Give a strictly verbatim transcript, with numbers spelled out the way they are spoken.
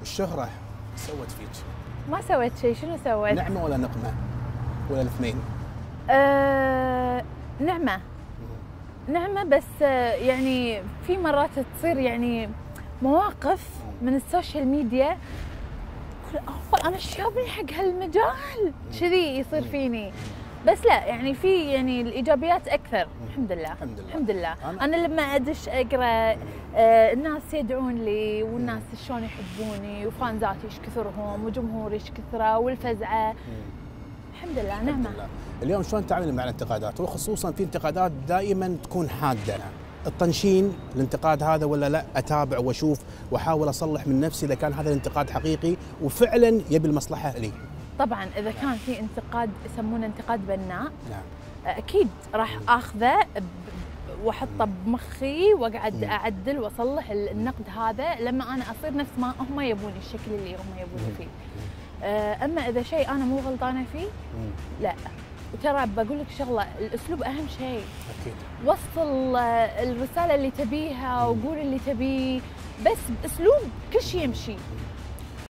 الشهرة سوت فيك؟ ما سويت شيء. شنو سويت؟ نعمة ولا نقمة؟ ولا الاثنين؟ آه نعمة. نعمة، بس يعني في مرات تصير يعني مواقف من السوشيال ميديا أقول أنا شابني حق هالمجال كذي يصير فيني. بس لا يعني في يعني الايجابيات اكثر. الحمد لله الحمد لله. الحمد لله. أنا, انا لما ادش اقرا آه الناس يدعون لي، والناس شلون يحبوني، وفانزاتي ايش كثرهم، وجمهوري ايش كثره، والفزعه. الحمد لله نعمه. الحمد لله. اليوم شلون تتعاملين مع الانتقادات، وخصوصا في انتقادات دائما تكون حاده؟ الطنشين الانتقاد هذا ولا لا اتابع واشوف واحاول اصلح من نفسي اذا كان هذا الانتقاد حقيقي وفعلا يبي المصلحه لي؟ طبعا اذا كان في انتقاد يسمونه انتقاد بناء، نعم اكيد راح اخذه واحطه بمخي واقعد اعدل واصلح النقد هذا لما انا اصير نفس ما هم يبوني، الشكل اللي هم يبوني فيه. اما اذا شيء انا مو غلطانه فيه لا. وترى بقول لك شغله، الاسلوب اهم شيء. اكيد. وصل الرساله اللي تبيها وقول اللي تبيه، بس باسلوب كل شيء يمشي.